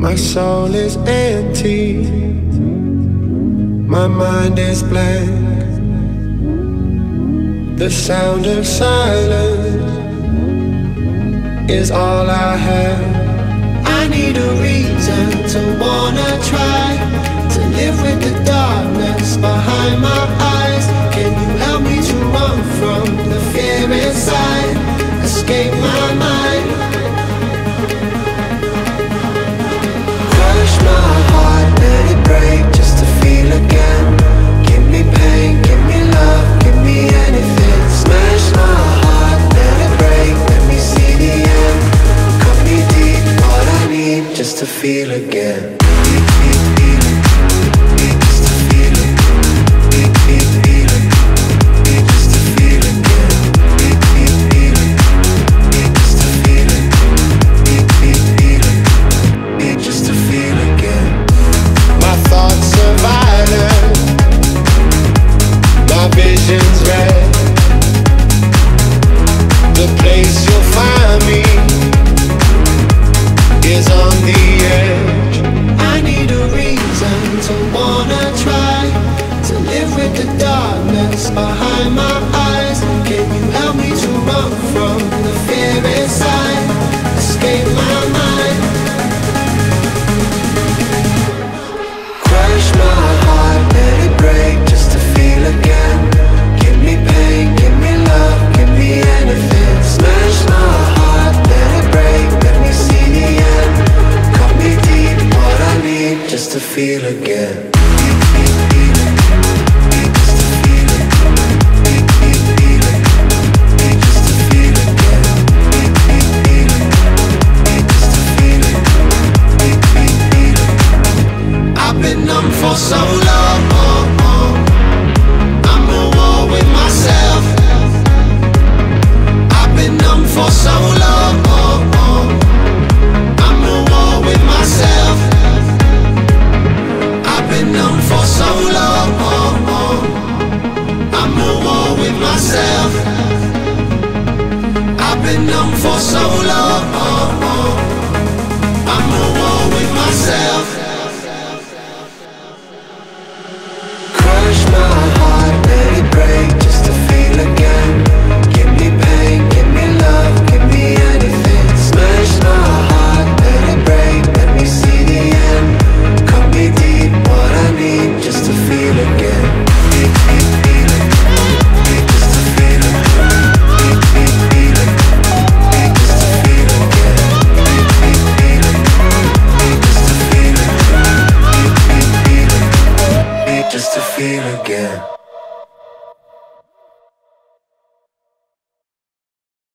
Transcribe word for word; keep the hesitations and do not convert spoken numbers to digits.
My soul is empty, my mind is blank. The sound of silence is all I have. I need a reason to wanna try to live with the darkness behind my eyes. Can you help me to run from the fear inside? Escape my mind. Crush my heart, let it break just to feel again. Give me pain, give me love, give me anything. Smash my heart, let it break, let me see the end. Cut me deep, what I need just to feel again. Visions red, the place you'll find me is on the edge. I need a reason to wanna try to live with the darkness behind my eyes. Can you help me to run from the fear inside? Escape my mind. Crush my heart, let it break just to feel again. Give me pain, give me love, give me anything. Smash my heart, let it break, let me see the end. Cut me deep, what I need just to feel again. I've been numb for so long, I'm at war with myself. I've been numb for so long, I'm at war with myself. I've been numb for so long, I'm at war with myself. I've been numb for so long, I'm at war with myself. Crush my heart, let it break just to feel again. Give me pain, give me love, give me anything. Smash my heart, let it break, let me see the end. Cut me deep, what I need just to feel again. Just to feel it, just to feel again. Just to feel it, just to feel again.